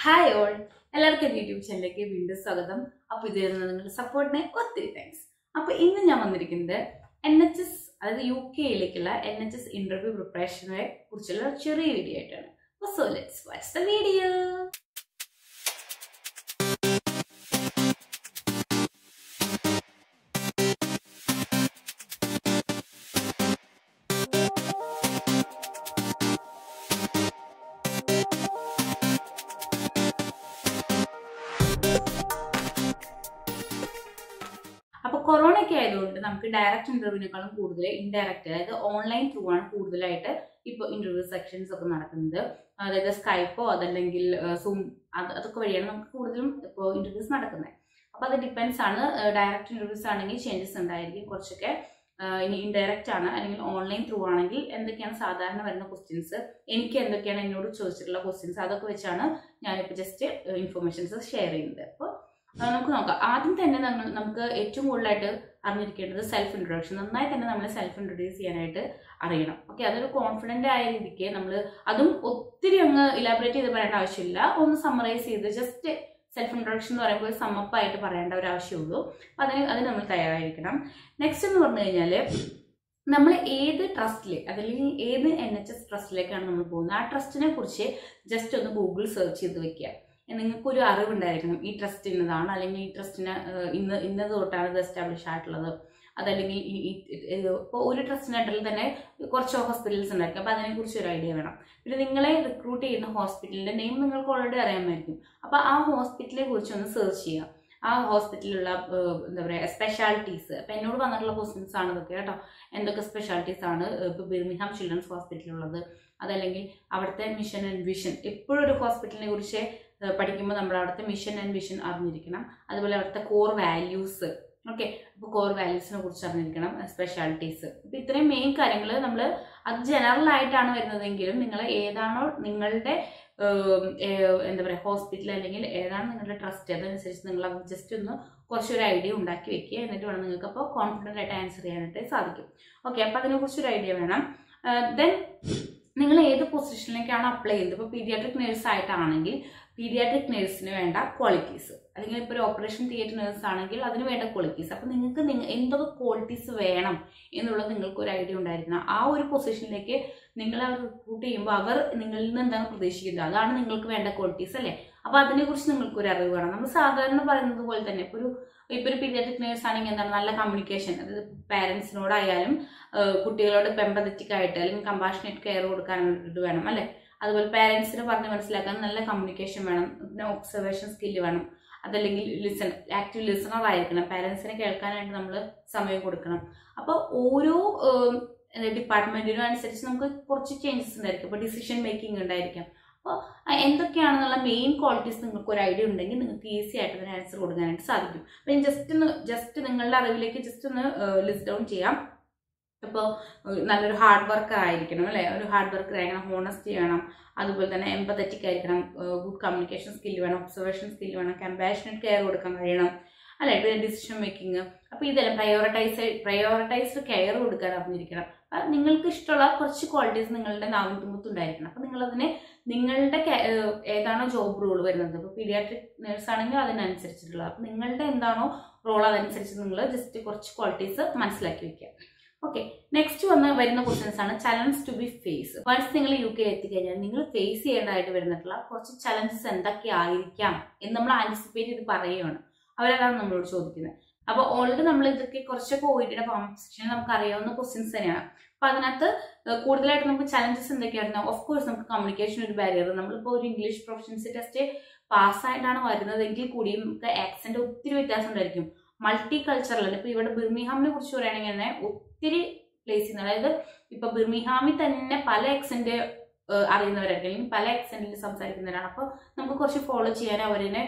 Hi all, എല്ലാവർക്കും YouTube ചാനലിലേക്ക് വീണ്ടും സ്വാഗതം. അപ്പോൾ ഇതിൽ നിന്ന് നിങ്ങളുടെ സപ്പോർട്ടിന് ഒത്തിരി താങ്ക്സ്. അപ്പോൾ ഇന്ന് ഞാൻ വന്നിരിക്കുന്നത് NHS, അതായത് UK-യിലേക്കുള്ള NHS ഇന്റർവ്യൂ പ്രിപ്പറേഷനെ കുറിച്ചുള്ള ചെറിയ വീഡിയോ ആയിട്ടാണ്. So let's watch the video. അപ്പോൾ കൊറോണ ഒക്കെ ആയതുകൊണ്ട് നമുക്ക് ഡയറക്റ്റ് ഇന്റർവ്യൂവിനേക്കാളും കൂടുതൽ ഇൻഡയറക്റ്റ്, അതായത് ഓൺലൈൻ ത്രൂ ആണ് കൂടുതലായിട്ട് ഇപ്പോൾ ഇന്റർവ്യൂ സെക്ഷൻസ് ഒക്കെ നടക്കുന്നത്. അതായത് സ്കൈപ്പോ അതല്ലെങ്കിൽ സൂം അതൊക്കെ വഴിയാണ് നമുക്ക് കൂടുതലും ഇപ്പോൾ ഇന്റർവ്യൂസ് നടക്കുന്നത്. അപ്പോൾ അത് ഡിപ്പെൻസ് ആണ്. ഡയറക്റ്റ് ഇന്റർവ്യൂസ് ആണെങ്കിൽ ചേഞ്ചസ് ഉണ്ടായിരിക്കും കുറച്ചൊക്കെ. ഇനി ഇൻഡയറക്റ്റ് ആണ് അല്ലെങ്കിൽ ഓൺലൈൻ ത്രൂ ആണെങ്കിൽ എന്തൊക്കെയാണ് സാധാരണ വരുന്ന ക്വസ്റ്റ്യൻസ്, എനിക്ക് എന്തൊക്കെയാണ് എന്നോട് ചോദിച്ചിട്ടുള്ള ക്വസ്റ്റ്യൻസ്, അതൊക്കെ വെച്ചാണ് ഞാനിപ്പോൾ ജസ്റ്റ് ഇൻഫർമേഷൻസ് ഷെയർ ചെയ്യുന്നത്. അപ്പോൾ നമുക്ക് നോക്കാം. ആദ്യം തന്നെ നമുക്ക് ഏറ്റവും കൂടുതലായിട്ട് അറിഞ്ഞിരിക്കേണ്ടത് സെൽഫ് ഇൻട്രൊഡക്ഷൻ. നന്നായി തന്നെ നമ്മൾ സെൽഫ് ഇൻട്രൊഡ്യൂസ് ചെയ്യാനായിട്ട് അറിയണം. ഓക്കെ, അതൊരു കോൺഫിഡൻ്റ് ആയ രീതിക്ക് നമ്മൾ അതും ഒത്തിരി അങ്ങ് ഇലാബറേറ്റ് ചെയ്ത് പറയേണ്ട ആവശ്യമില്ല. ഒന്ന് സമ്മറൈസ് ചെയ്ത് ജസ്റ്റ് സെൽഫ് ഇൻട്രൊഡക്ഷൻ എന്ന് പറയുമ്പോൾ ഒരു സമ്മപ്പായിട്ട് പറയേണ്ട ഒരു ആവശ്യമുള്ളൂ. അതിന് നമ്മൾ തയ്യാറായിരിക്കണം. നെക്സ്റ്റ് എന്ന് പറഞ്ഞു കഴിഞ്ഞാൽ നമ്മൾ ഏത് ട്രസ്റ്റിൽ അല്ലെങ്കിൽ ഏത് NHS ട്രസ്റ്റിലേക്കാണ് നമ്മൾ പോകുന്നത്, ആ ട്രസ്റ്റിനെ കുറിച്ച് ജസ്റ്റ് ഒന്ന് ഗൂഗിൾ സെർച്ച് ചെയ്ത് വെക്കുക. നിങ്ങൾക്കൊരു അറിവുണ്ടായിരിക്കണം ഈ ട്രസ്റ്റ് ഇന്നതാണ്, അല്ലെങ്കിൽ ഈ ട്രസ്റ്റിന് ഇന്നത് തൊട്ടാണ് ഇത് എസ്റ്റാബ്ലിഷ് ആയിട്ടുള്ളത്. അതല്ലെങ്കിൽ ഇപ്പോൾ ഒരു ട്രസ്റ്റിനായിട്ടുള്ള തന്നെ കുറച്ച് ഹോസ്പിറ്റൽസ് ഉണ്ടായിരിക്കും. അപ്പോൾ അതിനെക്കുറിച്ച് ഒരു ഐഡിയ വേണം. പിന്നെ നിങ്ങളെ റിക്രൂട്ട് ചെയ്യുന്ന ഹോസ്പിറ്റലിൻ്റെ നെയിം നിങ്ങൾക്ക് ഓൾറെഡി അറിയാമായിരിക്കും. അപ്പോൾ ആ ഹോസ്പിറ്റലിനെ കുറിച്ച് ഒന്ന് സെർച്ച് ചെയ്യുക. ആ ഹോസ്പിറ്റലിലുള്ള എന്താ പറയുക സ്പെഷ്യാലിറ്റീസ്. അപ്പം എന്നോട് വന്നിട്ടുള്ള ക്വസ്റ്റ്യൻസ് ആണ് ഇതൊക്കെ കേട്ടോ. എന്തൊക്കെ സ്പെഷ്യാലിറ്റീസ് ആണ് ഇപ്പോൾ ബിർമിംഗ്ഹാം ചിൽഡ്രൻസ് ഹോസ്പിറ്റലിലുള്ളത്, അതല്ലെങ്കിൽ അവിടുത്തെ മിഷൻ ആൻഡ് വിഷൻ. എപ്പോഴും ഒരു ഹോസ്പിറ്റലിനെ കുറിച്ച് പഠിക്കുമ്പോൾ നമ്മൾ അവിടുത്തെ മിഷൻ ആൻഡ് വിഷൻ അറിഞ്ഞിരിക്കണം. അതുപോലെ അവിടുത്തെ കോർ വാല്യൂസ്. ഓക്കെ, അപ്പോൾ കോർ വാല്യൂസിനെ കുറിച്ച് അറിഞ്ഞിരിക്കണം, സ്പെഷ്യാലിറ്റീസ്. അപ്പോൾ ഇത്രയും മെയിൻ കാര്യങ്ങൾ നമ്മൾ അത് ജനറൽ ആയിട്ടാണ് വരുന്നതെങ്കിലും നിങ്ങൾ ഏതാണോ നിങ്ങളുടെ എന്താ പറയുക ഹോസ്പിറ്റൽ അല്ലെങ്കിൽ ഏതാണ് നിങ്ങളുടെ ട്രസ്റ്റ്, അതനുസരിച്ച് നിങ്ങൾ അത് ജസ്റ്റ് ഒന്ന് കുറച്ചൊരു ഐഡിയ ഉണ്ടാക്കി വെക്കുക. എന്നിട്ട് വേണം നിങ്ങൾക്ക് അപ്പോൾ കോൺഫിഡൻ്റ് ആയിട്ട് ആൻസർ ചെയ്യാനായിട്ട് സാധിക്കും. ഓക്കെ, അപ്പോൾ അതിനെക്കുറിച്ചൊരു ഐഡിയ വേണം. ദെൻ നിങ്ങൾ ഏത് പൊസിഷനിലേക്കാണ് അപ്ലൈ ചെയ്യുന്നത്. ഇപ്പോൾ പീഡിയാട്രിക് നേഴ്സ് ആയിട്ടാണെങ്കിൽ പീഡിയാട്രിക് നേഴ്സിന് വേണ്ട ക്വാളിറ്റീസ്, അല്ലെങ്കിൽ ഇപ്പോൾ ഒരു ഓപ്പറേഷൻ തിയേറ്റർ നേഴ്സ് ആണെങ്കിൽ അതിന് വേണ്ട ക്വാളിറ്റീസ്. അപ്പോൾ നിങ്ങൾക്ക് എന്തൊക്കെ ക്വാളിറ്റീസ് വേണം എന്നുള്ളത് നിങ്ങൾക്ക് ഒരു ഐഡിയ ഉണ്ടായിരിക്കണം. ആ ഒരു പൊസിഷനിലേക്ക് നിങ്ങൾ റിക്രൂട്ട് ചെയ്യുമ്പോൾ അവർ നിങ്ങളിൽ നിന്ന് എന്താണ് പ്രതീക്ഷിക്കുന്നത്, അതാണ് നിങ്ങൾക്ക് വേണ്ട ക്വാളിറ്റീസ് അല്ലേ. അപ്പോൾ അതിനെക്കുറിച്ച് നിങ്ങൾക്കൊരു അറിവ് വേണം. നമ്മൾ സാധാരണ പറയുന്നത് പോലെ തന്നെ ഇപ്പോൾ ഒരു പീഡിയാട്രിക് നേഴ്സ് ആണെങ്കിൽ എന്താണ് നല്ല കമ്മ്യൂണിക്കേഷൻ, അതായത് പാരൻസിനോടായാലും കുട്ടികളോട് എംപതറ്റിക് ആയിട്ട് അല്ലെങ്കിൽ കമ്പാഷനേറ്റ് കെയർ കൊടുക്കാൻ ഇത് വേണം അല്ലേ. അതുപോലെ പാരൻസിനെ പറഞ്ഞ് മനസ്സിലാക്കാൻ നല്ല കമ്മ്യൂണിക്കേഷൻ വേണം. പിന്നെ ഒബ്സർവേഷൻ സ്കില്ല് വേണം. അതല്ലെങ്കിൽ ആക്റ്റീവ് ലിസണർ ആയിരിക്കണം. പാരൻസിനെ കേൾക്കാനായിട്ട് നമ്മൾ സമയം കൊടുക്കണം. അപ്പോൾ ഓരോ ഡിപ്പാർട്ട്മെന്റിനും അനുസരിച്ച് നമുക്ക് കുറച്ച് ചേഞ്ചസ് ഉണ്ടായിരിക്കും. അപ്പോൾ ഡിസിഷൻ മേക്കിംഗ് ഉണ്ടായിരിക്കാം. അപ്പോൾ എന്തൊക്കെയാണെന്നുള്ള മെയിൻ ക്വാളിറ്റീസ് നിങ്ങൾക്ക് ഒരു ഐഡിയ ഉണ്ടെങ്കിൽ നിങ്ങൾക്ക് ഈസി ആയിട്ട് അതിന് ആൻസർ കൊടുക്കാനായിട്ട് സാധിക്കും. അപ്പം ജസ്റ്റ് നിങ്ങളുടെ അറിവിലേക്ക് ജസ്റ്റ് ഒന്ന് ലിസ്റ്റ് ഡൗൺ ചെയ്യാം. ഇപ്പോൾ നല്ലൊരു ഹാർഡ് വർക്കർ ആയിരിക്കണം അല്ലേ. ഒരു ഹാർഡ് വർക്കർ ആയിരിക്കണം, ഹോണസ്റ്റി വേണം, അതുപോലെ തന്നെ എംപതറ്റിക് ആയിരിക്കണം, ഗുഡ് കമ്മ്യൂണിക്കേഷൻ സ്കില്ല് വേണം, ഒബ്സർവേഷൻ സ്കില്ല് വേണം, കമ്പാഷനേറ്റ് കെയർ കൊടുക്കാൻ കഴിയണം അല്ലേ. പിന്നെ ഡിസിഷൻ മേക്കിംഗ്. അപ്പോൾ ഇതെല്ലാം പ്രയോറിറ്റൈസ്ഡ് കെയർ കൊടുക്കാൻ അറിഞ്ഞിരിക്കണം. നിങ്ങൾക്ക് ഇഷ്ടമുള്ള കുറച്ച് ക്വാളിറ്റീസ് നിങ്ങളുടെ നാവിൻതുമ്പത്തുണ്ടായിരിക്കണം. അപ്പോൾ നിങ്ങളതിനെ നിങ്ങളുടെ ഏതാണോ ജോബ് റോൾ വരുന്നത്, ഇപ്പോൾ പീഡിയാട്രിക് നേഴ്സ് ആണെങ്കിൽ അതിനനുസരിച്ചിട്ടുള്ള, അപ്പോൾ നിങ്ങളുടെ എന്താണോ റോൾ അതനുസരിച്ച് നിങ്ങൾ ജസ്റ്റ് കുറച്ച് ക്വാളിറ്റീസ് മനസ്സിലാക്കി വെക്കുക. ഓക്കെ, നെക്സ്റ്റ് വരുന്ന ക്വസ്റ്റ്യൻസ് ആണ് challenge to be face. Once നിങ്ങൾ UK എത്തിക്കഴിഞ്ഞാൽ നിങ്ങൾ ഫേസ് ചെയ്യേണ്ടതായിട്ട് വരുന്നിട്ടുള്ള കുറച്ച് ചലഞ്ചസ് എന്തൊക്കെ ആയിരിക്കാം എന്ന് നമ്മൾ ആന്റിസിപ്പേറ്റ് ചെയ്ത് പറയുകയാണ്. അവരതാണ് നമ്മളോട് ചോദിക്കുന്നത്. അപ്പോൾ ഓൾറെഡി നമ്മൾ ഇതൊക്കെ കുറച്ചൊക്കെ OETയുടെ കോമ്പസിഷൻ നമുക്ക് അറിയാവുന്ന ക്വസ്റ്റ്യൻസ് തന്നെയാണ്. അപ്പോൾ അതിനകത്ത് കൂടുതലായിട്ട് നമുക്ക് ചലഞ്ചസ് എന്തൊക്കെയായിരുന്നു. ഓഫ് കോഴ്സ് നമുക്ക് കമ്മ്യൂണിക്കേഷൻ ഒരു ബാരിയർ. നമ്മളിപ്പോൾ ഒരു ഇംഗ്ലീഷ് പ്രൊഫഷൻസി ടെസ്റ്റ് പാസ്സായിട്ടാണ് വരുന്നതെങ്കിൽ കൂടിയും നമുക്ക് ആക്സെന്റ് ഒത്തിരി വ്യത്യാസം ഉണ്ടായിരിക്കും. മൾട്ടി കൾച്ചറലാണ്. ഇപ്പോൾ ഇവിടെ ബിർമിംഗ്ഹാമിനെ കുറിച്ച് പറയുകയാണെങ്കിൽ തന്നെ ഒത്തിരി പ്ലേസിൽ, അതായത് ഇപ്പോൾ ബിർമിംഗ്ഹാമിൽ തന്നെ പല ആക്സെന്റ് അറിയുന്നവരായിരിക്കും, അല്ലെങ്കിൽ പല ആക്സെന്റിൽ സംസാരിക്കുന്നവരാണ്. അപ്പോൾ നമുക്ക് കുറച്ച് ഫോളോ ചെയ്യാൻ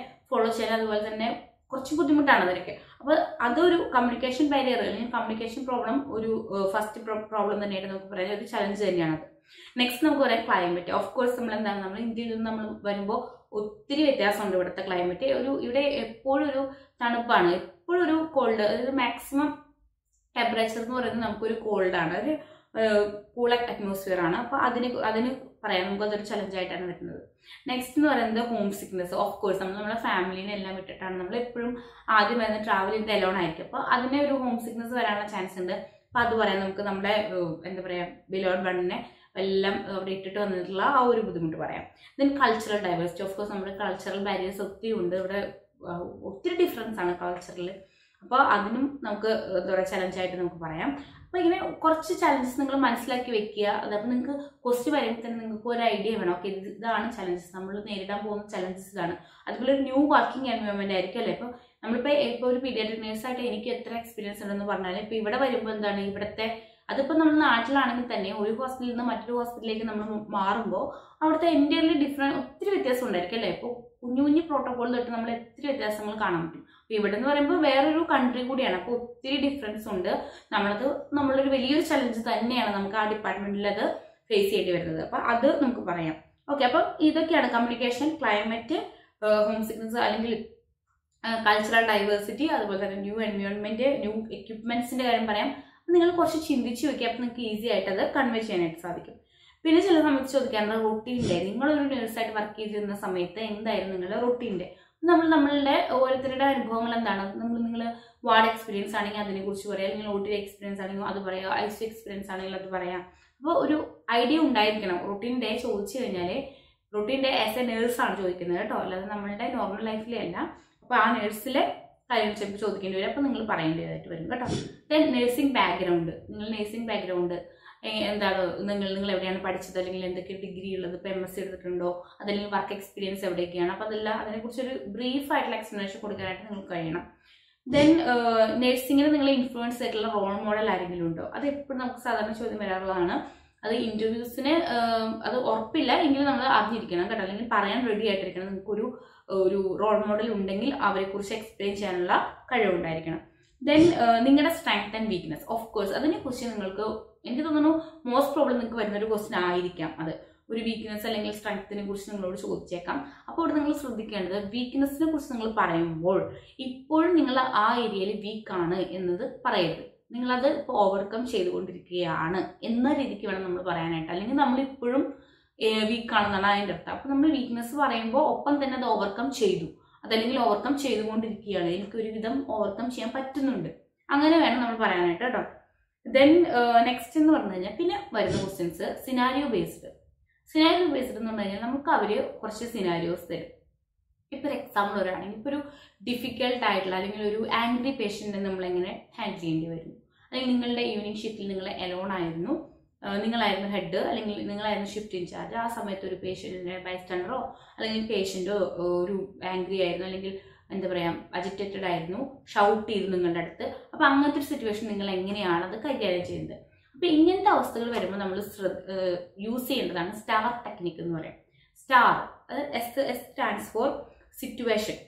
അതുപോലെ തന്നെ കുറച്ച് ബുദ്ധിമുട്ടാണ് അതിനൊക്കെ. അപ്പോൾ അതൊരു കമ്മ്യൂണിക്കേഷൻ ബാരിയർ അല്ലെങ്കിൽ കമ്മ്യൂണിക്കേഷൻ പ്രോബ്ലം ഒരു ഫസ്റ്റ് പ്രോബ്ലം തന്നെയായിട്ട് നമുക്ക് പറയാം. ഒരു ചലഞ്ച് തന്നെയാണത്. നെക്സ്റ്റ് നമുക്ക് പറയാം ക്ലൈമറ്റ്. ഓഫ് കോഴ്സ് നമ്മൾ ഇന്ത്യയിൽ നിന്ന് നമ്മൾ വരുമ്പോൾ ഒത്തിരി വ്യത്യാസമുണ്ട് ഇവിടുത്തെ ക്ലൈമറ്റ്. ഇവിടെ എപ്പോഴും ഒരു തണുപ്പാണ്, എപ്പോഴും ഒരു കോൾഡ്, അതായത് മാക്സിമം ടെമ്പറേച്ചർ എന്ന് പറയുന്നത് നമുക്കൊരു കോൾഡാണ്, ഒരു കൂൾ അറ്റ്മോസ്ഫിയർ ആണ്. അപ്പോൾ അതിന് പറയാം നമുക്ക് അതൊരു ചലഞ്ചായിട്ടാണ് വരുന്നത്. നെക്സ്റ്റ് എന്ന് പറയുന്നത് ഹോം സിക്നെസ്. ഓഫ് കോഴ്സ് നമ്മുടെ ഫാമിലിനെ എല്ലാം വിട്ടിട്ടാണ് നമ്മൾ എപ്പോഴും ആദ്യം വരുന്ന ട്രാവൽ ചെയ്യുന്നത് എലോൺ ആയിരിക്കും. അപ്പോൾ അതിനെ ഒരു ഹോം സിക്നെസ് വരാനുള്ള ചാൻസ് ഉണ്ട്. അപ്പോൾ അത് പറയാം, നമുക്ക് നമ്മുടെ എന്താ പറയുക ബിലോഡ് വണ്ണിനെ എല്ലാം അവിടെ ഇട്ടിട്ട് വന്നിട്ടുള്ള ആ ഒരു ബുദ്ധിമുട്ട് പറയാം. Then cultural diversity. Of course നമ്മുടെ കൾച്ചറൽ ബാരിയേഴ്സ് ഒത്തിരി ഉണ്ട് ഇവിടെ, ഒത്തിരി ഡിഫറൻസ് ആണ് കൾച്ചറിൽ. അപ്പോൾ അതിനും നമുക്ക് എന്താ പറയുക ചലഞ്ചായിട്ട് നമുക്ക് പറയാം. അപ്പോൾ ഇങ്ങനെ കുറച്ച് ചലഞ്ചസ് നിങ്ങൾ മനസ്സിലാക്കി വെക്കുക. അതപ്പോൾ നിങ്ങൾക്ക് ക്വസ്റ്റ്യൻ വരുമ്പോൾ തന്നെ നിങ്ങൾക്ക് ഒരു ഐഡിയ വേണം, ഓക്കെ ഇതാണ് ചലഞ്ചസ്, നമ്മൾ നേരിടാൻ പോകുന്ന ചലഞ്ചസ് ഇതാണ്. അതുപോലെ ഒരു ന്യൂ വർക്കിംഗ് എൻവയോൺമെന്റ് ആയിരിക്കും അല്ലേ. ഇപ്പോൾ നമ്മളിപ്പോൾ ഒരു പീഡിയാട്രിക് നേഴ്സായിട്ട് എനിക്ക് എത്ര എക്സ്പീരിയൻസ് ഉണ്ടെന്ന് പറഞ്ഞാൽ ഇപ്പോൾ ഇവിടെ വരുമ്പോൾ എന്താണ് ഇവിടുത്തെ, അതിപ്പോൾ നമ്മൾ നാട്ടിലാണെങ്കിൽ തന്നെ ഒരു ഹോസ്പിറ്റലിൽ നിന്ന് മറ്റൊരു ഹോസ്പിറ്റലിലേക്ക് നമ്മൾ മാറുമ്പോൾ അവിടുത്തെ എൻറ്റയർലി ഡിഫറെൻറ്റ് ഒത്തിരി വ്യത്യാസം ഉണ്ടായിരിക്കും അല്ലേ. ഇപ്പോൾ കുഞ്ഞു കുഞ്ഞു പ്രോട്ടോകോൾ തൊട്ട് നമ്മൾ ഒത്തിരി വ്യത്യാസങ്ങൾ കാണാൻ പറ്റും. അപ്പോൾ ഇവിടെ എന്ന് പറയുമ്പോൾ വേറൊരു കൺട്രി കൂടിയാണ്, അപ്പോൾ ഒത്തിരി ഡിഫറൻസ് ഉണ്ട്. നമ്മളൊരു വലിയൊരു ചലഞ്ച് തന്നെയാണ് നമുക്ക് ആ ഡിപ്പാർട്ട്മെന്റിൽ അത് ഫേസ് ചെയ്യേണ്ടി വരുന്നത്. അപ്പോൾ അത് നമുക്ക് പറയാം. ഓക്കെ, അപ്പം ഇതൊക്കെയാണ് കമ്മ്യൂണിക്കേഷൻ, ക്ലൈമറ്റ്, ഹോം സിക്നസ് അല്ലെങ്കിൽ കൾച്ചറൽ ഡൈവേഴ്സിറ്റി, അതുപോലെ തന്നെ ന്യൂ എൻവയോൺമെന്റ്, ന്യൂ എക്യുപ്മെന്റ്സിന്റെ കാര്യം പറയാം. നിങ്ങൾ കുറച്ച് ചിന്തിച്ച് വെക്കുക, അപ്പം നിങ്ങൾക്ക് ഈസി ആയിട്ട് അത് കൺവേ ചെയ്യാനായിട്ട് സാധിക്കും. പിന്നെ ചില സമയത്ത് ചോദിക്കാറുണ്ട് റൊട്ടീൻ്റെ, നിങ്ങളൊരു നേഴ്സായിട്ട് വർക്ക് ചെയ്തിരുന്ന സമയത്ത് എന്തായിരുന്നു നിങ്ങളുടെ റൊട്ടീൻ്റെ. നമ്മളുടെ ഓരോരുത്തരുടെ അനുഭവങ്ങൾ എന്താണ്, നിങ്ങൾ വാർഡ് എക്സ്പീരിയൻസ് ആണെങ്കിൽ അതിനെക്കുറിച്ച് പറയാം, അല്ലെങ്കിൽ OT എക്സ്പീരിയൻസ് ആണെങ്കിൽ അത് പറയാം, ICU എക്സ്പീരിയൻസ് ആണെങ്കിൽ അത് പറയാം. അപ്പോൾ ഒരു ഐഡിയ ഉണ്ടായിരിക്കണം. റൊട്ടീൻ ഡേ ചോദിച്ചു കഴിഞ്ഞാൽ റൊട്ടീൻ ഡേ ആസ് എ നേഴ്സാണ് ചോദിക്കുന്നത് കേട്ടോ, അല്ലാതെ നമ്മളുടെ നോർമൽ ലൈഫിലെ അല്ല. അപ്പോൾ ആ നേഴ്സിലെ കാര്യങ്ങൾ ചിലപ്പോൾ ചോദിക്കേണ്ടി വരും, അപ്പോൾ നിങ്ങൾ പറയേണ്ടതായിട്ട് വരും കേട്ടോ. ദെൻ നഴ്സിംഗ് ബാക്ക്ഗ്രൗണ്ട്, നിങ്ങൾ നഴ്സിംഗ് ബാക്ക്ഗ്രൗണ്ട് എന്താണ്, നിങ്ങൾ എവിടെയാണ് പഠിച്ചത്, അല്ലെങ്കിൽ എന്തൊക്കെ ഡിഗ്രി ഉള്ളത്, ഇപ്പോൾ MSc എടുത്തിട്ടുണ്ടോ, അതല്ലെങ്കിൽ വർക്ക് എക്സ്പീരിയൻസ് എവിടെയൊക്കെയാണ്, അപ്പോൾ അതെല്ലാം അതിനെക്കുറിച്ചൊരു ബ്രീഫ് ആയിട്ടുള്ള എക്സ്പ്ലനേഷൻ കൊടുക്കാനായിട്ട് നിങ്ങൾക്ക് കഴിയണം. ദെൻ നഴ്സിംഗിന് നിങ്ങൾ ഇൻഫ്ലുവൻസ് ആയിട്ടുള്ള റോൾ മോഡൽ ആരെങ്കിലും ഉണ്ടോ, അത് എപ്പോഴും നമുക്ക് സാധാരണ ചോദ്യം വരാറുള്ളതാണ്. അത് ഇന്റർവ്യൂസിന് അത് ഉറപ്പില്ല എങ്കിലും നമ്മൾ അറിഞ്ഞിരിക്കണം കേട്ടോ, അല്ലെങ്കിൽ പറയാൻ റെഡി ആയിട്ടിരിക്കണം. നിങ്ങൾക്കൊരു റോൾ മോഡൽ ഉണ്ടെങ്കിൽ അവരെക്കുറിച്ച് എക്സ്പ്ലെയിൻ ചെയ്യാനുള്ള കഴിവുണ്ടായിരിക്കണം. ദെൻ നിങ്ങളുടെ strength and weakness, of course അതിനെക്കുറിച്ച് നിങ്ങൾക്ക് എനിക്ക് തോന്നുന്നു മോസ്റ്റ് പ്രോബ്ലം നിങ്ങൾക്ക് വരുന്ന ഒരു ക്വസ്റ്റ്യൻ ആയിരിക്കാം. അത് ഒരു വീക്ക്നെസ് അല്ലെങ്കിൽ സ്ട്രെങ്ത്തിനെ കുറിച്ച് നിങ്ങളോട് ചോദിച്ചേക്കാം. അപ്പോൾ ഇവിടെ നിങ്ങൾ ശ്രദ്ധിക്കേണ്ടത് വീക്ക്നെസ്സിനെ കുറിച്ച് നിങ്ങൾ പറയുമ്പോൾ ഇപ്പോഴും നിങ്ങൾ ആ ഏരിയയിൽ വീക്കാണ് എന്നത് പറയരുത്. നിങ്ങളത് ഇപ്പോൾ ഓവർകം ചെയ്തുകൊണ്ടിരിക്കുകയാണ് എന്ന രീതിക്ക് വേണം നമ്മൾ പറയാനായിട്ട്, അല്ലെങ്കിൽ നമ്മളിപ്പോഴും വീക്കാണെന്നാണ് അതിൻ്റെ അർത്ഥം. അപ്പോൾ നമ്മൾ വീക്ക്നെസ് പറയുമ്പോൾ ഒപ്പം തന്നെ അത് ഓവർകം ചെയ്തു, അതല്ലെങ്കിൽ ഓവർകം ചെയ്തുകൊണ്ടിരിക്കുകയാണ്, എനിക്കൊരു വിധം ഓവർകം ചെയ്യാൻ പറ്റുന്നുണ്ട്, അങ്ങനെ വേണം നമ്മൾ പറയാനായിട്ട് കേട്ടോ. ദെൻ നെക്സ്റ്റ് എന്ന് പറഞ്ഞു കഴിഞ്ഞാൽ പിന്നെ വരുന്ന questions scenario based. Scenario based എന്ന് പറഞ്ഞു കഴിഞ്ഞാൽ നമുക്ക് അവർ കുറച്ച് സിനാരിയോസ് തരും. ഇപ്പോൾ ഒരു എക്സാമ്പിൾ പറയുകയാണെങ്കിൽ ഇപ്പോൾ ഒരു ഡിഫിക്കൽട്ട് ആയിട്ടുള്ള അല്ലെങ്കിൽ ഒരു ആംഗ്രി പേഷ്യൻറ്റിനെ നമ്മളെങ്ങനെ ഹാൻഡിൽ ചെയ്യേണ്ടി വരും, അല്ലെങ്കിൽ നിങ്ങളുടെ ഈവനിങ് ഷിഫ്റ്റിൽ നിങ്ങൾ എലോൺ ആയിരുന്നു, നിങ്ങളായിരുന്നു ഹെഡ് അല്ലെങ്കിൽ നിങ്ങളായിരുന്നു ഷിഫ്റ്റ് ഇൻചാർജ്, ആ സമയത്ത് ഒരു പേഷ്യൻറ്റിനെ ബൈസ്റ്റാൻഡറോ അല്ലെങ്കിൽ പേഷ്യൻറ്റോ ഒരു ആംഗ്രി ആയിരുന്നു, അല്ലെങ്കിൽ എന്താ പറയുക അജിറ്റേറ്റഡ് ആയിരുന്നു, ഷൗട്ട് ചെയ്തു നിങ്ങളുടെ അടുത്ത്. അപ്പോൾ അങ്ങനത്തെ ഒരു സിറ്റുവേഷൻ നിങ്ങൾ എങ്ങനെയാണ് അത് കൈകാര്യം ചെയ്യുന്നത്. അപ്പോൾ ഇങ്ങനത്തെ അവസ്ഥകൾ വരുമ്പോൾ നമ്മൾ യൂസ് ചെയ്യേണ്ടതാണ് സ്റ്റാർ ടെക്നിക്ക് എന്ന് പറയാം. സ്റ്റാർ അത് S സ്റ്റാൻഡ്സ് ഫോർ സിറ്റുവേഷൻ.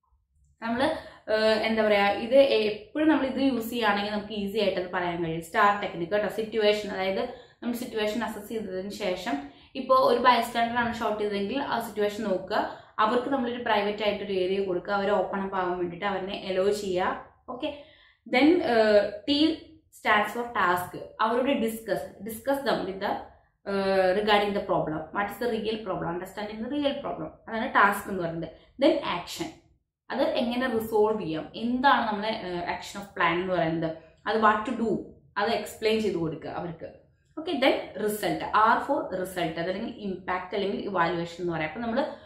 നമ്മൾ എന്താ പറയുക ഇത് എപ്പോഴും നമ്മൾ ഇത് യൂസ് ചെയ്യുകയാണെങ്കിൽ നമുക്ക് ഈസി ആയിട്ട് അത് പറയാൻ കഴിയും. സ്റ്റാർ ടെക്നിക്ക് കേട്ടോ. സിറ്റുവേഷൻ, അതായത് നമ്മൾ സിറ്റുവേഷൻ അസസ് ചെയ്തതിന് ശേഷം ഇപ്പോൾ ഒരു ബൈസ്റ്റാൻഡറാണ് ഷൗട്ട് ചെയ്തതെങ്കിൽ ആ സിറ്റുവേഷൻ നോക്കുക, അവർക്ക് നമ്മളൊരു പ്രൈവറ്റ് ആയിട്ടൊരു ഏരിയ കൊടുക്കുക, അവരെ ഓപ്പൺ അപ്പ് ആവാൻ വേണ്ടിയിട്ട് അവരെ എലോ ചെയ്യുക. Okay, then T stands for task. അവരോട് discuss them with the regarding the problem, what is the real problem, understanding the real problem, അതാണ് ടാസ്ക് എന്ന് പറയുന്നത്. ദെൻ ആക്ഷൻ, അത് എങ്ങനെ റിസോൾവ് ചെയ്യാം, എന്താണ് നമ്മളെ ആക്ഷൻ ഓഫ് പ്ലാൻ എന്ന് പറയുന്നത്, അത് വാട്ട് ടു ഡു അത് എക്സ്പ്ലെയിൻ ചെയ്ത് കൊടുക്കുക അവർക്ക്. Okay, then result, R for result, അതല്ലെങ്കിൽ ഇമ്പാക്ട് അല്ലെങ്കിൽ ഇവാലുവേഷൻ എന്ന് പറയാം. അപ്പം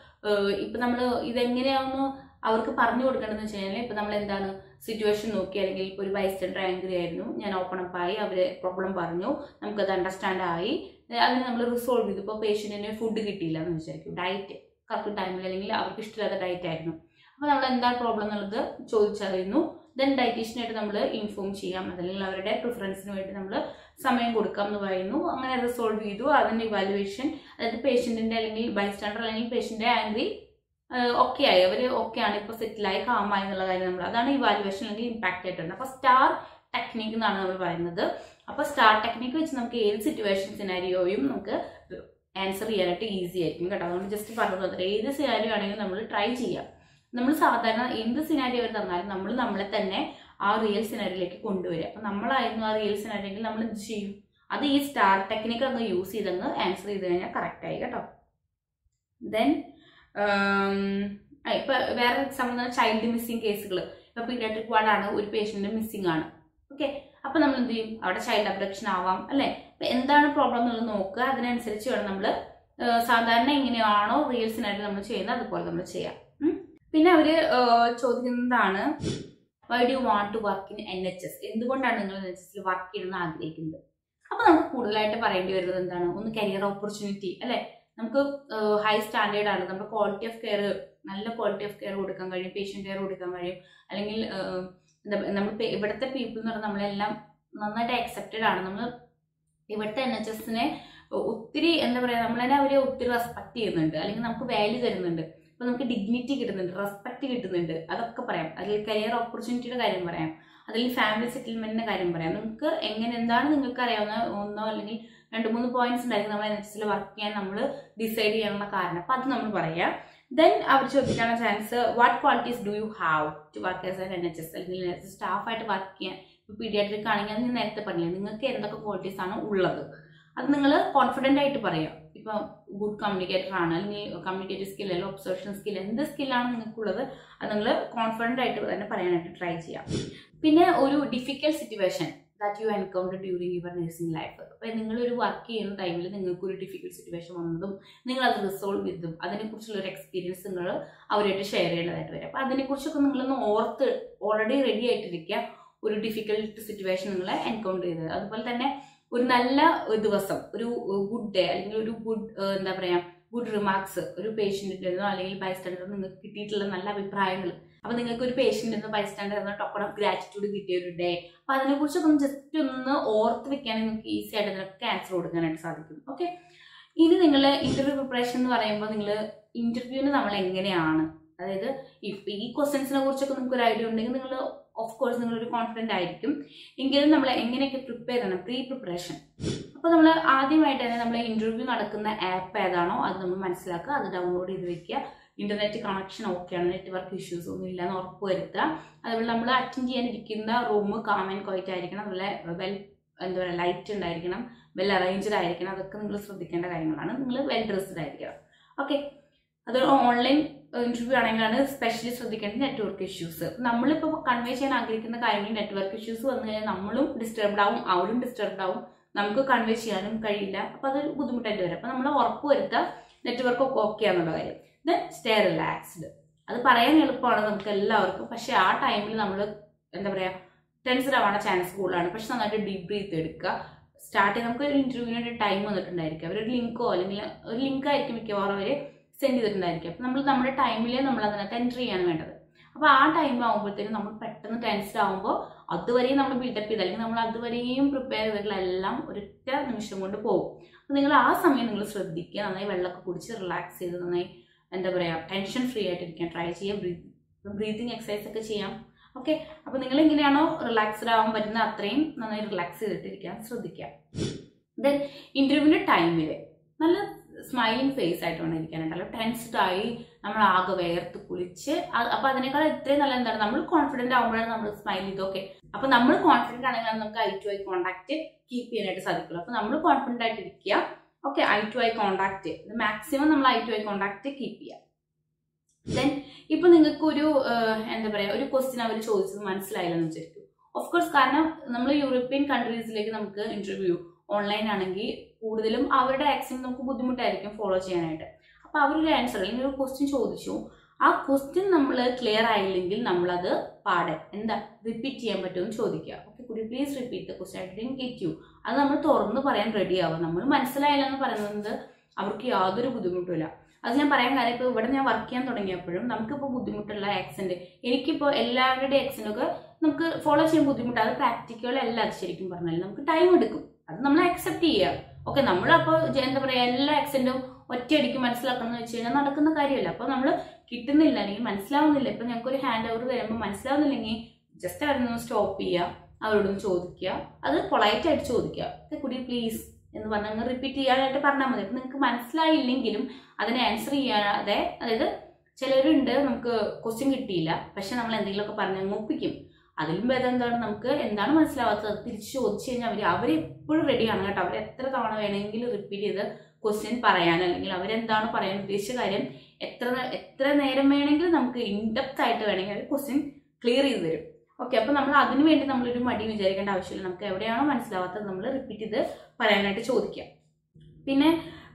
നമ്മൾ ഇതെങ്ങനെയാണെന്ന് അവർക്ക് പറഞ്ഞു കൊടുക്കേണ്ടതെന്ന് വെച്ച് കഴിഞ്ഞാൽ ഇപ്പം നമ്മൾ എന്താണ് സിറ്റുവേഷൻ നോക്കി, അല്ലെങ്കിൽ ഇപ്പോൾ ഒരു ബൈസ്റ്റാൻഡർ ആംഗ്രി ആയിരുന്നു, ഞാൻ ഓപ്പൺ അപ്പ് ആയി, അവരെ പ്രോബ്ലം പറഞ്ഞു, നമുക്കത് അണ്ടർസ്റ്റാൻഡ് ആയി, അതിന് നമ്മൾ റിസോൾവ് ചെയ്തു. ഇപ്പോൾ പേഷ്യൻറ്റിന് ഫുഡ് കിട്ടിയില്ല എന്ന് വിചാരിക്കും, ഡയറ്റ് കറക്റ്റ് ടൈമിൽ അല്ലെങ്കിൽ അവർക്ക് ഇഷ്ടമില്ലാത്ത ഡയറ്റ് ആയിരുന്നു, അപ്പോൾ നമ്മൾ എന്താണ് പ്രോബ്ലം എന്നുള്ളത് ചോദിച്ചറിയുന്നു. ദെൻ ഡയറ്റീഷ്യനായിട്ട് നമ്മൾ ഇൻഫോം ചെയ്യാം, അതല്ലെങ്കിൽ അവരുടെ പ്രിഫറൻസിന് വേണ്ടി നമ്മൾ സമയം കൊടുക്കാം എന്ന് പറയുന്നു. അങ്ങനെ റിസോൾവ് ചെയ്തു. അതിൻ്റെ ഇവാലുവേഷൻ, അതായത് പേഷ്യൻറ്റിൻ്റെ അല്ലെങ്കിൽ ബൈസ്റ്റാൻഡർ അല്ലെങ്കിൽ പേഷ്യൻ്റെ ആംഗ്രി ഓക്കെ ആയി, അവർ ഓക്കെ ആണ്, ഇപ്പോൾ സെറ്റിലായി കാമായി എന്നുള്ള കാര്യം നമ്മൾ, അതാണ് ഇവാലുവേഷൻ അല്ലെങ്കിൽ ഇമ്പാക്റ്റ് ആയിട്ടുണ്ട്. അപ്പോൾ സ്റ്റാർ ടെക്നിക്ക് എന്നാണ് നമ്മൾ പറയുന്നത്. അപ്പോൾ സ്റ്റാർ ടെക്നിക്ക് വെച്ച് നമുക്ക് ഏത് സിറ്റുവേഷൻ സിനാരിയോയും നമുക്ക് ആൻസർ ചെയ്യാനായിട്ട് ഈസി ആയിരിക്കും കേട്ടോ. അതുകൊണ്ട് ജസ്റ്റ് പറഞ്ഞത് ഏത് സിനാരിയോ ആണെങ്കിലും നമ്മൾ ട്രൈ ചെയ്യാം. നമ്മൾ സാധാരണ എന്ത് സിനാരിയോ അവർ തന്നാലും നമ്മൾ നമ്മളെ തന്നെ ആ റിയൽ സിനാരിയോയിലേക്ക് കൊണ്ടുവരിക. അപ്പം നമ്മളായിരുന്നു ആ റിയൽ സിനാരിയോയിൽ നമ്മൾ എന്ത് ചെയ്യും, അത് ഈ സ്റ്റാർ ടെക്നിക്ക് അങ്ങ് യൂസ് ചെയ്തങ്ങ് ആൻസർ ചെയ്ത് കഴിഞ്ഞാൽ കറക്റ്റായി കേട്ടോ. ദെൻ ഇപ്പൊ വേറെ എക്സാമ്പിൾ ചൈൽഡ് മിസ്സിംഗ് കേസുകൾ. ഇപ്പൊ പീഡിയാട്രിക് വാർഡാണ്, ഒരു പേഷ്യന്റ് മിസ്സിംഗ് ആണ്. ഓക്കെ, അപ്പൊ നമ്മൾ എന്ത് ചെയ്യും, അവിടെ ചൈൽഡ് അബ്ഡക്ഷൻ ആവാം അല്ലെ. അപ്പൊ എന്താണ് പ്രോബ്ലം എന്നുള്ളത് നോക്കുക, അതിനനുസരിച്ച് വേണം നമ്മൾ സാധാരണ എങ്ങനെയാണോ റീൽസിനായിട്ട് നമ്മൾ ചെയ്യുന്നത് അതുപോലെ നമ്മൾ ചെയ്യാം. പിന്നെ അവര് ചോദിക്കുന്നതാണ് why do you want to work in NHS, എന്തുകൊണ്ടാണ് നിങ്ങൾ NHS വർക്ക് ചെയ്യണമെന്ന് ആഗ്രഹിക്കുന്നത്. അപ്പൊ നമുക്ക് കൂടുതലായിട്ട് പറയേണ്ടി വരുന്നത് എന്താണ്, ഒന്ന് കരിയർ ഓപ്പർച്യൂണിറ്റി അല്ലെ. നമുക്ക് ഹൈ സ്റ്റാൻഡേർഡ് ആണ്, നമ്മുടെ ക്വാളിറ്റി ഓഫ് കെയർ, നല്ല ക്വാളിറ്റി ഓഫ് കെയർ കൊടുക്കാൻ കഴിയും, പേഷ്യന്റ് കെയർ കൊടുക്കാൻ കഴിയും. അല്ലെങ്കിൽ എന്താ നമ്മൾ ഇവിടുത്തെ പീപ്പിൾ എന്ന് പറഞ്ഞാൽ നമ്മളെല്ലാം നന്നായിട്ട് അക്സെപ്റ്റഡ് ആണ്. നമ്മൾ ഇവിടുത്തെ NHSനെ ഒത്തിരി എന്താ പറയാ, നമ്മളതിനെ അവരെ ഒത്തിരി റെസ്പെക്ട് ചെയ്യുന്നുണ്ട്, അല്ലെങ്കിൽ നമുക്ക് വാല്യൂ തരുന്നുണ്ട്. അപ്പൊ നമുക്ക് ഡിഗ്നിറ്റി കിട്ടുന്നുണ്ട്, റെസ്പെക്ട് കിട്ടുന്നുണ്ട്, അതൊക്കെ പറയാം. അതിൽ കരിയർ ഓപ്പർച്യൂണിറ്റിയുടെ കാര്യം പറയാം, അതിൽ ഫാമിലി സെറ്റിൽമെന്റിന്റെ കാര്യം പറയാം. നിങ്ങൾക്ക് എന്താണ് നിങ്ങൾക്ക് അറിയാവുന്ന ഒന്നോ അല്ലെങ്കിൽ 2-3 പോയിന്റ്സ് ഉണ്ടായിരിക്കും നമ്മൾ NHS വർക്ക് ചെയ്യാൻ നമ്മൾ ഡിസൈഡ് ചെയ്യാനുള്ള കാരണം. അപ്പൊ അത് നമ്മൾ പറയാം. ദെൻ അവർ ചോദിക്കാനുള്ള chance, what qualities do you have to work as an NHS, അല്ലെങ്കിൽ സ്റ്റാഫായിട്ട് വർക്ക് ചെയ്യാൻ. ഇപ്പൊ പീഡിയാട്രിക് ആണെങ്കിൽ അത് ഞാൻ നേരത്തെ പറഞ്ഞില്ല, നിങ്ങൾക്ക് എന്തൊക്കെ ക്വാളിറ്റീസ് ആണ് ഉള്ളത് അത് നിങ്ങൾ കോൺഫിഡന്റ് ആയിട്ട് പറയാം. ഇപ്പൊ ഗുഡ് കമ്മ്യൂണിക്കേറ്റർ ആണ്, അല്ലെങ്കിൽ കമ്മ്യൂണിക്കേറ്റീവ് സ്കിൽ അല്ലെങ്കിൽ ഒബ്സർവേഷൻ സ്കിൽ, എന്ത് സ്കില്ലാണ് നിങ്ങൾക്കുള്ളത് അത് നിങ്ങൾ കോൺഫിഡന്റ് ആയിട്ട് തന്നെ പറയാനായിട്ട് ട്രൈ ചെയ്യാം. പിന്നെ ഒരു difficult situation that you encounter during your nursing life. അപ്പൊ നിങ്ങളൊരു വർക്ക് ചെയ്യുന്ന ടൈമിൽ നിങ്ങൾക്ക് ഒരു ഡിഫിക്കൽട്ട് സിറ്റുവേഷൻ വന്നതും നിങ്ങൾ അത് റിസോൾവ് ചെയ്തതും അതിനെക്കുറിച്ചുള്ള ഒരു എക്സ്പീരിയൻസ് നിങ്ങൾ അവരായിട്ട് ഷെയർ ചെയ്യേണ്ടതായിട്ട് വരും. അപ്പൊ അതിനെക്കുറിച്ചൊക്കെ നിങ്ങളൊന്ന് ഓർത്ത് ഓൾറെഡി റെഡി ആയിട്ടിരിക്കുക, ഒരു ഡിഫിക്കൽട്ട് സിറ്റുവേഷൻ നിങ്ങൾ എൻകൗണ്ടർ ചെയ്തത്. അതുപോലെ തന്നെ ഒരു നല്ല ദിവസം, ഒരു ഗുഡ് ഡേ, അല്ലെങ്കിൽ ഒരു ഗുഡ് എന്താ പറയാ ഗുഡ് റിമാർക്സ് ഒരു പേഷ്യന്റിന്റെ അല്ലെങ്കിൽ ബൈസ്റ്റാൻഡറിൽ നിങ്ങൾക്ക് കിട്ടിയിട്ടുള്ള നല്ല അഭിപ്രായങ്ങൾ. അപ്പൊ നിങ്ങൾക്ക് ഒരു patient bystander token of gratitude കിട്ടിയ ഒരു ഡേ, അപ്പൊ അതിനെ കുറിച്ചൊക്കെ ഒന്ന് ജസ്റ്റ് ഒന്ന് ഓർത്ത് വെക്കാൻ നിങ്ങൾക്ക് ഈസി ആയിട്ട് അതിനൊക്കെ ആൻസർ കൊടുക്കാനായിട്ട് സാധിക്കും. ഓക്കെ, ഇനി നിങ്ങൾ ഇന്റർവ്യൂ പ്രിപ്പറേഷൻ എന്ന് പറയുമ്പോൾ നിങ്ങൾ ഇന്റർവ്യൂവിന് നമ്മൾ എങ്ങനെയാണ്, അതായത് ഈ ക്വസ്റ്റ്യൻസിനെ കുറിച്ചൊക്കെ നിങ്ങൾക്ക് ഒരു ഐഡിയ ഉണ്ടെങ്കിൽ നിങ്ങൾ ഓഫ് കോഴ്സ് നിങ്ങളൊരു കോൺഫിഡന്റ് ആയിരിക്കും. എങ്കിലും നമ്മൾ എങ്ങനെയൊക്കെ പ്രിപ്പയർ ചെയ്യണം, പ്രീ പ്രിപ്പറേഷൻ. അപ്പോൾ നമ്മൾ ആദ്യമായിട്ട് തന്നെ നമ്മൾ ഇന്റർവ്യൂ നടക്കുന്ന ആപ്പ് ഏതാണോ അത് നമ്മൾ മനസ്സിലാക്കുക, അത് ഡൗൺലോഡ് ചെയ്ത് വെക്കുക. ഇന്റർനെറ്റ് കണക്ഷൻ ഓക്കെയാണ്, നെറ്റ്വർക്ക് ഇഷ്യൂസ് ഒന്നും ഇല്ലാന്ന് ഉറപ്പ് വരുത്തുക. അതുപോലെ നമ്മൾ അറ്റൻഡ് ചെയ്യാനിരിക്കുന്ന റൂം കാം ആൻഡ് ക്വയറ്റ് ആയിരിക്കണം, അതുപോലെ എന്താ പറയുക ലൈറ്റ് ഉണ്ടായിരിക്കണം, വെൽ അറേഞ്ച്ഡ് ആയിരിക്കണം. അതൊക്കെ നിങ്ങൾ ശ്രദ്ധിക്കേണ്ട കാര്യങ്ങളാണ്. നിങ്ങൾ വെൽ ഡ്രസ്ഡ് ആയിരിക്കണം. ഓക്കെ, അത് ഓൺലൈൻ ഇന്റർവ്യൂ ആണെങ്കിലാണ് സ്പെഷ്യലി ശ്രദ്ധിക്കേണ്ടത് നെറ്റ്വർക്ക് ഇഷ്യൂസ്. നമ്മളിപ്പോൾ കൺവേ ചെയ്യാൻ ആഗ്രഹിക്കുന്ന കാര്യങ്ങൾ നെറ്റ്വർക്ക് ഇഷ്യൂസ് വന്നു കഴിഞ്ഞാൽ നമ്മളും ഡിസ്റ്റർബ്ഡ് ആവും, അവരും ഡിസ്റ്റർബ്ഡ് ആവും, നമുക്ക് കൺവേ ചെയ്യാനും കഴിയില്ല. അപ്പൊ അതൊരു ബുദ്ധിമുട്ടായിട്ട് വരും. അപ്പൊ നമ്മൾ ഉറപ്പ് വരുത്തുക നെറ്റ്വർക്ക് ഒക്കെ ഓക്കെ ആണെന്നുള്ള കാര്യം. Then stay relaxed. അത് പറയാൻ എളുപ്പമാണ് നമുക്ക് എല്ലാവർക്കും, പക്ഷെ ആ ടൈമിൽ നമ്മൾ എന്താ പറയാ ടെൻസ്ഡ് ആവാനുള്ള ചാൻസ് കൂടുതലാണ്. പക്ഷെ നന്നായിട്ട് ഡീപ് ബ്രീത്ത് എടുക്കുക. സ്റ്റാർട്ട് ചെയ്ത് നമുക്ക് ഒരു ഇന്റർവ്യൂവിന് ടൈം വന്നിട്ടുണ്ടായിരിക്കും, അവരൊരു ലിങ്കോ അല്ലെങ്കിൽ ഒരു ലിങ്ക് ആയിരിക്കും മിക്കവാറും അവർ സെൻഡ് ചെയ്തിട്ടുണ്ടായിരിക്കും. അപ്പൊ നമ്മൾ നമ്മുടെ ടൈമിൽ നമ്മൾ അതിനകത്ത് എൻറ്റർ ചെയ്യാണ് വേണ്ടത്. അപ്പൊ ആ ടൈം ആകുമ്പോഴത്തേക്കും നമ്മൾ പെട്ടെന്ന് ടെൻസ്ഡ് ആകുമ്പോൾ അതുവരെയും നമ്മൾ ബിൽഡപ്പ് ചെയ്ത് അല്ലെങ്കിൽ നമ്മൾ അതുവരെയും പ്രിപ്പയർ ചെയ്തിട്ടുള്ള എല്ലാം ഒരൊറ്റ നിമിഷം കൊണ്ട് പോകും. അപ്പൊ നിങ്ങൾ ആ സമയം നിങ്ങൾ ശ്രദ്ധിക്കുക, നന്നായി വെള്ളമൊക്കെ കുടിച്ച് റിലാക്സ് ചെയ്ത് നന്നായി എന്താ പറയാ ടെൻഷൻ ഫ്രീ ആയിട്ടിരിക്കാൻ ട്രൈ ചെയ്യുക. ബ്രീതിങ് എക്സസൈസ് ഒക്കെ ചെയ്യാം. ഓക്കെ, അപ്പൊ നിങ്ങൾ എങ്ങനെയാണോ റിലാക്സ്ഡ് ആവാൻ പറ്റുന്നത് അത്രയും നന്നായി റിലാക്സ് ചെയ്തിട്ടിരിക്കാൻ ശ്രദ്ധിക്കുക. ദെൻ ഇന്റർവ്യൂവിന്റെ ടൈമില് നല്ല സ്മൈലിംഗ് ഫേസ് ആയിട്ട് വേണം ഇരിക്കാനായിട്ട്. ടെൻസ്ഡ് ആയി നമ്മൾ ആകെ വേർത്ത് കുളിച്ച് അപ്പൊ അതിനേക്കാൾ എത്രയും നല്ല എന്താണ് നമ്മൾ കോൺഫിഡന്റ് ആകുമ്പോഴാണ് നമ്മൾ സ്മൈൽ ചെയ്ത്. ഓക്കെ, അപ്പൊ നമ്മൾ കോൺഫിഡന്റ് ആണെങ്കിൽ നമുക്ക് eye to eye contact keep ചെയ്യാനായിട്ട് സാധിക്കുള്ളൂ. അപ്പൊ നമ്മൾ കോൺഫിഡന്റ് ആയിട്ട് ഇരിക്കുക. Okay, eye to eye contact maximum നമ്മൾ eye to eye contact keep ചെയ്യുക. ദെൻ ഇപ്പൊ നിങ്ങൾക്ക് ഒരു എന്താ പറയാ ഒരു ക്വസ്റ്റ്യൻ അവർ ചോദിച്ചത് മനസ്സിലായില്ലെന്ന് വിചാരിക്കും. ഓഫ് കോഴ്സ്, കാരണം നമ്മൾ യൂറോപ്യൻ കൺട്രീസിലേക്ക് നമുക്ക് ഇന്റർവ്യൂ ഓൺലൈൻ ആണെങ്കിൽ കൂടുതലും അവരുടെ ആക്സെന്റ് നമുക്ക് ബുദ്ധിമുട്ടായിരിക്കും ഫോളോ ചെയ്യാനായിട്ട്. അപ്പൊ അവരൊരു ആൻസർ അല്ലെങ്കിൽ ഒരു ക്വസ്റ്റ്യൻ ചോദിച്ചു, ആ ക്വസ്റ്റ്യൻ നമ്മൾ ക്ലിയർ ആയില്ലെങ്കിൽ നമ്മളത് പാടെ എന്താ റിപ്പീറ്റ് ചെയ്യാൻ പറ്റുമെന്ന് ചോദിക്കുക. Okay, could you please repeat the question, I didn't get you. അത് നമ്മൾ തുറന്ന് പറയാൻ റെഡി ആവും. നമ്മൾ മനസ്സിലായില്ല എന്ന് പറയുന്നത് അവർക്ക് യാതൊരു ബുദ്ധിമുട്ടില്ല. അത് ഞാൻ പറയാൻ കാര്യം ഇപ്പോൾ ഇവിടെ ഞാൻ വർക്ക് ചെയ്യാൻ തുടങ്ങിയപ്പോഴും നമുക്കിപ്പോൾ ബുദ്ധിമുട്ടുള്ള ആക്സെന്റ്, എനിക്കിപ്പോൾ എല്ലാവരുടെ ആക്സെന്റ് ഒക്കെ നമുക്ക് ഫോളോ ചെയ്യാൻ ബുദ്ധിമുട്ടാണ്. അത് പ്രാക്ടിക്കൽ അല്ല, അത് ശരിക്കും പറഞ്ഞാൽ നമുക്ക് ടൈം എടുക്കും. അത് നമ്മൾ അക്സെപ്റ്റ് ചെയ്യുക. ഓക്കെ, നമ്മളപ്പോൾ എന്താ പറയുക എല്ലാ ആക്സെന്റും ഒറ്റയടിക്ക് മനസ്സിലാക്കണം എന്ന് വെച്ച് കഴിഞ്ഞാൽ നടക്കുന്ന കാര്യമല്ല. അപ്പോൾ നമ്മൾ കിട്ടുന്നില്ല അല്ലെങ്കിൽ മനസ്സിലാവുന്നില്ല, ഇപ്പൊ ഞങ്ങൾക്ക് ഒരു ഹാൻഡ് ഓവർ തരുമ്പോൾ മനസ്സിലാവുന്നില്ലെങ്കിൽ ജസ്റ്റ് അവരൊന്ന് സ്റ്റോപ്പ് ചെയ്യുക, അവരോടൊന്ന് ചോദിക്കുക, അത് പൊളൈറ്റ് ആയിട്ട് ചോദിക്കുക. കുഡ് യു പ്ലീസ് എന്ന് പറഞ്ഞാൽ റിപ്പീറ്റ് ചെയ്യാനായിട്ട് പറഞ്ഞാൽ മതി. അപ്പൊ നിങ്ങൾക്ക് മനസ്സിലായില്ലെങ്കിലും അതിനെ ആൻസർ ചെയ്യാതെ, അതായത് ചിലരുണ്ട് നമുക്ക് ക്വസ്റ്റ്യൻ കിട്ടിയില്ല പക്ഷെ നമ്മൾ എന്തെങ്കിലുമൊക്കെ പറഞ്ഞ് ഒപ്പിക്കും. അതിലും ഭേദം എന്താണ്, നമുക്ക് എന്താണ് മനസ്സിലാവാത്തത് തിരിച്ച് ചോദിച്ചു കഴിഞ്ഞാൽ അവരെപ്പോഴും റെഡിയാണ് കേട്ടോ. അവർ എത്ര തവണ വേണമെങ്കിലും റിപ്പീറ്റ് ചെയ്ത് ക്വസ്റ്റ്യൻ പറയാൻ അല്ലെങ്കിൽ അവരെന്താണ് പറയാൻ ഉദ്ദേശിച്ച കാര്യം എത്ര നേരം വേണമെങ്കിലും നമുക്ക് ഇൻഡെപ്ത് ആയിട്ട് വേണമെങ്കിൽ അവർ ക്വസ്റ്റ്യൻ ക്ലിയർ ചെയ്ത് തരും. ഓക്കെ, അപ്പോൾ നമ്മൾ അതിന് വേണ്ടി നമ്മളൊരു മടി വിചാരിക്കേണ്ട ആവശ്യമില്ല. നമുക്ക് എവിടെയാണോ മനസ്സിലാവാത്തത് നമ്മൾ റിപ്പീറ്റ് ചെയ്ത് പറയാനായിട്ട് ചോദിക്കാം. പിന്നെ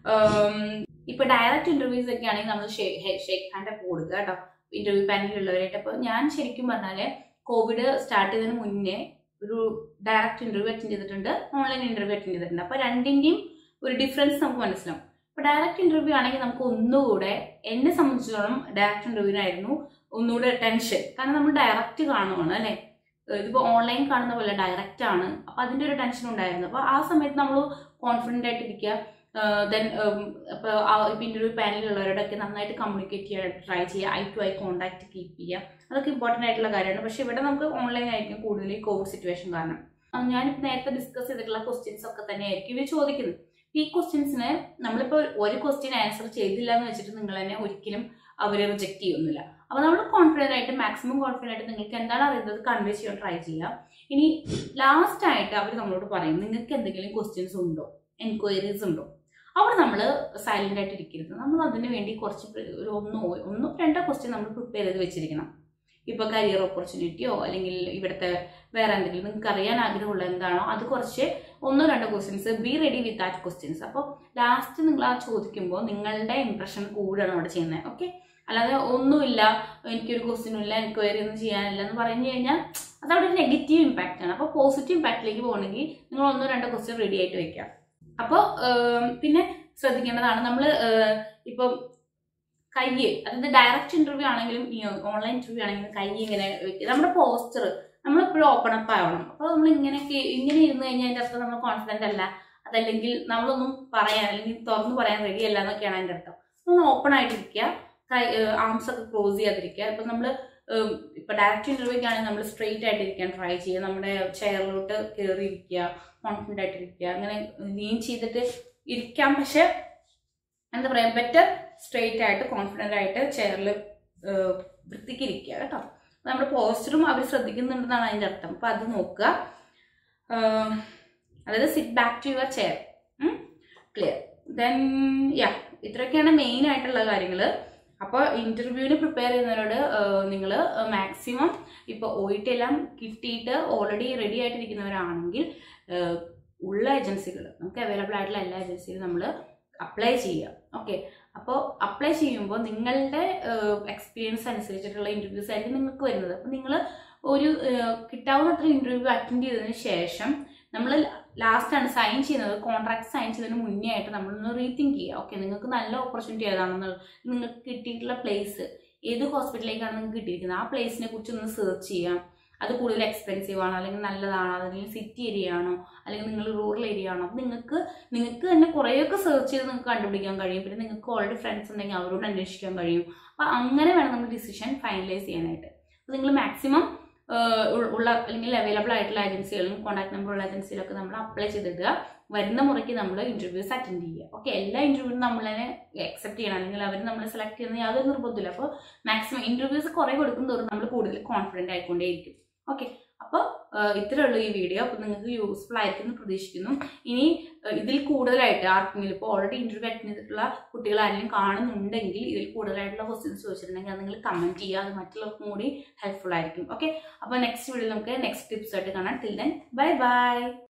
ഇപ്പൊ ഡയറക്റ്റ് ഇന്റർവ്യൂസ് ഒക്കെ ആണെങ്കിൽ നമ്മൾ ഷേക്ക് ഹാൻഡ് ഒക്കെ കൊടുക്കുക കേട്ടോ, ഇന്റർവ്യൂ പാനലിലുള്ളവരായിട്ട്. അപ്പോൾ ഞാൻ ശരിക്കും പറഞ്ഞാൽ കോവിഡ് സ്റ്റാർട്ട് ചെയ്തതിന് മുന്നേ ഒരു ഡയറക്റ്റ് ഇന്റർവ്യൂ അറ്റൻഡ് ചെയ്തിട്ടുണ്ട്, ഓൺലൈൻ ഇന്റർവ്യൂ അറ്റൻഡ് ചെയ്തിട്ടുണ്ട്. അപ്പോൾ രണ്ടിന്റെയും ഒരു ഡിഫറൻസ് നമുക്ക് മനസ്സിലാവും. ഇപ്പോൾ ഡയറക്റ്റ് ഇന്റർവ്യൂ ആണെങ്കിൽ നമുക്ക് ഒന്നുകൂടെ, എന്നെ സംബന്ധിച്ചിടത്തോളം ഡയറക്റ്റ് ഇന്റർവ്യൂവിനായിരുന്നു ഒന്നുകൂടെ ടെൻഷൻ. കാരണം നമ്മൾ ഡയറക്റ്റ് കാണുവാണ് അല്ലേ, ഇതിപ്പോൾ ഓൺലൈൻ കാണുന്ന പോലെ ഡയറക്റ്റ് ആണ്. അപ്പോൾ അതിൻ്റെ ഒരു ടെൻഷൻ ഉണ്ടായിരുന്നു. അപ്പോൾ ആ സമയത്ത് നമ്മൾ കോൺഫിഡൻ്റ് ആയിട്ടിരിക്കുക. ദെൻ ഇപ്പോൾ ഇന്റർവ്യൂ പാനലിലുള്ളവരോടൊക്കെ നന്നായിട്ട് കമ്മ്യൂണിക്കേറ്റ് ചെയ്യാൻ ട്രൈ ചെയ്യുക, eye to eye contact keep ചെയ്യുക. അതൊക്കെ ഇമ്പോർട്ടൻ്റ് ആയിട്ടുള്ള കാര്യമാണ്. പക്ഷേ ഇവിടെ നമുക്ക് ഓൺലൈൻ ആയിരിക്കും കൂടുതൽ ഈ കോവിഡ് സിറ്റുവേഷൻ കാരണം. ഞാനിപ്പോൾ നേരത്തെ ഡിസ്കസ് ചെയ്തിട്ടുള്ള ക്വസ്റ്റ്യൻസ് ഒക്കെ തന്നെയായിരിക്കും ഇവർ ചോദിക്കുന്നത്. ഈ ക്വസ്റ്റ്യൻസിന് നമ്മളിപ്പോൾ ഒരു ക്വസ്റ്റ്യൻ ആൻസർ ചെയ്തില്ല എന്ന് വെച്ചിട്ട് നിങ്ങൾ തന്നെ ഒരിക്കലും അവർ റിജക്ട് ചെയ്യുന്നില്ല. അപ്പോൾ നമ്മൾ കോൺഫിഡൻ്റ് ആയിട്ട്, മാക്സിമം കോൺഫിഡൻ്റ് ആയിട്ട് നിങ്ങൾക്ക് എന്താണ് അറിയുന്നത് കൺവേ ചെയ്യാൻ ട്രൈ ചെയ്യുക. ഇനി ലാസ്റ്റ് ആയിട്ട് അവർ നമ്മളോട് പറയും നിങ്ങൾക്ക് എന്തെങ്കിലും ക്വസ്റ്റ്യൻസ് ഉണ്ടോ, എൻക്വയറീസ് ഉണ്ടോ. അവിടെ നമ്മൾ സൈലന്റ് ആയിട്ട് ഇരിക്കരുത്. നമ്മൾ അതിന് വേണ്ടി കുറച്ച് ഒരു ഒന്നോ രണ്ടോ ക്വസ്റ്റ്യൻ നമ്മൾ പ്രിപ്പയർ ചെയ്ത് വെച്ചിരിക്കണം. ഇപ്പോൾ കരിയർ ഓപ്പർച്യൂണിറ്റിയോ അല്ലെങ്കിൽ ഇവിടുത്തെ വേറെ എന്തെങ്കിലും നിങ്ങൾക്ക് അറിയാൻ ആഗ്രഹമുള്ള എന്താണോ അത് കുറച്ച് ഒന്നോ രണ്ടോ questions, be ready with that questions. അപ്പോൾ ലാസ്റ്റ് നിങ്ങൾ ആ ചോദിക്കുമ്പോൾ നിങ്ങളുടെ ഇംപ്രഷൻ കൂടാണ് അവിടെ ചെയ്യുന്നത്. ഓക്കെ, അല്ലാതെ ഒന്നുമില്ല, എനിക്കൊരു ക്വസ്റ്റ്യനും ഇല്ല, എൻക്വയറി ഒന്നും ചെയ്യാനില്ല എന്ന് പറഞ്ഞു കഴിഞ്ഞാൽ അതവിടെ ഒരു നെഗറ്റീവ് ഇമ്പാക്റ്റ് ആണ്. അപ്പോൾ പോസിറ്റീവ് ഇമ്പാക്റ്റിലേക്ക് പോകണമെങ്കിൽ നിങ്ങൾ ഒന്നോ രണ്ടോ ക്വസ്റ്റ്യൻ റെഡി ആയിട്ട് വെക്കാം. അപ്പോൾ പിന്നെ ശ്രദ്ധിക്കേണ്ടതാണ് നമ്മൾ ഇപ്പം അതായത് ഡയറക്റ്റ് ഇന്റർവ്യൂ ആണെങ്കിലും ഓൺലൈൻ ഇന്റർവ്യൂ ആണെങ്കിലും കൈ ഇങ്ങനെ വെക്കുക. നമ്മുടെ പോസ്റ്റർ നമ്മളെപ്പോഴും ഓപ്പൺ അപ്പ് ആവണം. അപ്പോൾ നമ്മൾ ഇങ്ങനെ ഇരുന്ന് കഴിഞ്ഞാൽ അതിൻ്റെ അർത്ഥം നമ്മൾ കോൺഫിഡൻ്റ് അല്ല, അതല്ലെങ്കിൽ നമ്മളൊന്നും പറയാൻ അല്ലെങ്കിൽ തുറന്നു പറയാൻ റെഡി അല്ല എന്നൊക്കെയാണ് അതിൻ്റെ അർത്ഥം. നമ്മൾ ഓപ്പൺ ആയിട്ടിരിക്കുക, ആംസ് ഒക്കെ ക്ലോസ് ചെയ്യാതിരിക്കുക. ഇപ്പം നമ്മൾ ഇപ്പം ഡയറക്റ്റ് ഇന്റർവ്യൂക്ക് ആണെങ്കിൽ നമ്മൾ സ്ട്രെയിറ്റ് ആയിട്ടിരിക്കാൻ ട്രൈ ചെയ്യുക, നമ്മുടെ ചെയറിലോട്ട് കയറിയിരിക്കുക, കോൺഫിഡൻ്റ് ആയിട്ടിരിക്കുക. അങ്ങനെ ലീൻ ചെയ്തിട്ട് ഇരിക്കാം, പക്ഷെ എന്താ പറയുക, ബെറ്റർ സ്ട്രെയിറ്റ് ആയിട്ട് കോൺഫിഡൻ്റ് ആയിട്ട് ചെയറിൽ വൃത്തിക്ക് ഇരിക്കുക കേട്ടോ. നമ്മുടെ പോസ്റ്ററും അവർ ശ്രദ്ധിക്കുന്നുണ്ടെന്നാണ് അതിൻ്റെ അർത്ഥം. അപ്പം അത് നോക്കുക. അതായത് sit back to your chair. Clear? Then ഇത്രയൊക്കെയാണ് മെയിൻ ആയിട്ടുള്ള കാര്യങ്ങൾ. അപ്പോൾ ഇന്റർവ്യൂവിന് പ്രിപ്പയർ ചെയ്യുന്നവരോട് നിങ്ങൾ മാക്സിമം ഇപ്പോൾ OET എല്ലാം കിട്ടിയിട്ട് ഓൾറെഡി റെഡി ആയിട്ടിരിക്കുന്നവരാണെങ്കിൽ ഉള്ള ഏജൻസികൾ, നമുക്ക് അവൈലബിൾ ആയിട്ടുള്ള എല്ലാ ഏജൻസികളും നമ്മൾ അപ്ലൈ ചെയ്യുക. ഓക്കെ, അപ്പോൾ അപ്ലൈ ചെയ്യുമ്പോൾ നിങ്ങളുടെ എക്സ്പീരിയൻസ് അനുസരിച്ചിട്ടുള്ള ഇൻ്റർവ്യൂസ് ആയിരിക്കും നിങ്ങൾക്ക് വരുന്നത്. അപ്പോൾ നിങ്ങൾ ഒരു കിട്ടാവുന്നത്ര ഇൻ്റർവ്യൂ അറ്റൻഡ് ചെയ്തതിന് ശേഷം നമ്മൾ ലാസ്റ്റാണ് സൈൻ ചെയ്യുന്നത്. കോൺട്രാക്ട് സൈൻ ചെയ്തതിന് മുന്നേ ആയിട്ട് നമ്മളൊന്ന് റീതിങ്ക് ചെയ്യുക. ഓക്കെ, നിങ്ങൾക്ക് നല്ല ഓപ്പർച്യൂണിറ്റി ഏതാണെന്നുള്ളത്, നിങ്ങൾക്ക് കിട്ടിയിട്ടുള്ള പ്ലേസ് ഏത് ഹോസ്പിറ്റലിലേക്കാണ് നിങ്ങൾക്ക് കിട്ടിയിരിക്കുന്നത് ആ പ്ലേസിനെ കുറിച്ച് ഒന്ന് സെർച്ച് ചെയ്യാം. അത് കൂടുതൽ എക്സ്പെൻസീവ് ആണോ അല്ലെങ്കിൽ നല്ലതാണോ, അല്ലെങ്കിൽ സിറ്റി ഏരിയ ആണോ അല്ലെങ്കിൽ നിങ്ങൾ റൂറൽ ഏരിയ ആണോ. അപ്പം നിങ്ങൾക്ക് തന്നെ കുറേയൊക്കെ സെർച്ച് ചെയ്ത് നിങ്ങൾക്ക് കണ്ടുപിടിക്കാൻ കഴിയും. പിന്നെ നിങ്ങൾക്ക് ഓൾറെഡി ഫ്രണ്ട്സ് ഉണ്ടെങ്കിൽ അവരോട് അന്വേഷിക്കാൻ കഴിയും. അപ്പം അങ്ങനെ വേണം നമ്മൾ ഡിസിഷൻ ഫൈനലൈസ് ചെയ്യാനായിട്ട്. അപ്പോൾ നിങ്ങൾ മാക്സിമം ഉള്ള അല്ലെങ്കിൽ അവൈലബിൾ ആയിട്ടുള്ള ഏജൻസികളും കോൺടാക്ട് നമ്പറുള്ള ഏജൻസിയിലൊക്കെ നമ്മൾ അപ്ലൈ ചെയ്തിടുക. വരുന്ന മുറയ്ക്ക് നമ്മൾ ഇന്റർവ്യൂസ് അറ്റൻഡ് ചെയ്യുക. ഓക്കെ, എല്ലാ ഇന്റർവ്യൂവും നമ്മൾ തന്നെ അക്സെപ്റ്റ് ചെയ്യണം, അല്ലെങ്കിൽ അവർ നമ്മൾ സെലക്ട് ചെയ്യുന്ന യാതൊരു നിർബന്ധമില്ല. അപ്പോൾ മാക്സിമം ഇന്റർവ്യൂസ് കുറേ കൊടുക്കും തോറും നമ്മൾ കൂടുതൽ കോൺഫിഡൻ്റ് ആയിക്കൊണ്ടേയിരിക്കും. ഓക്കെ, അപ്പോൾ ഇത്രയേ ഉള്ളൂ ഈ വീഡിയോ. അപ്പോൾ നിങ്ങൾക്ക് യൂസ്ഫുൾ ആയിരിക്കും പ്രതീക്ഷിക്കുന്നു. ഇനി ഇതിൽ കൂടുതലായിട്ട് ആർക്കെങ്കിലും ഇപ്പോൾ ഓൾറെഡി ഇന്റർവ്യൂ അറ്റൻഡ് ചെയ്തിട്ടുള്ള കുട്ടികൾ ആരെങ്കിലും കാണുന്നുണ്ടെങ്കിൽ ഇതിൽ കൂടുതലായിട്ടുള്ള ക്വസ്റ്റ്യൻസ് ചോദിച്ചിട്ടുണ്ടെങ്കിൽ അത് നിങ്ങൾ കമൻറ്റ് ചെയ്യുക. അത് മറ്റുള്ളവർക്കും കൂടി ഹെൽപ്ഫുൾ ആയിരിക്കും. ഓക്കെ, അപ്പോൾ നെക്സ്റ്റ് വീഡിയോയിൽ നമുക്ക് നെക്സ്റ്റ് ടിപ്സ് ആയിട്ട് കാണാം. Till then bye by.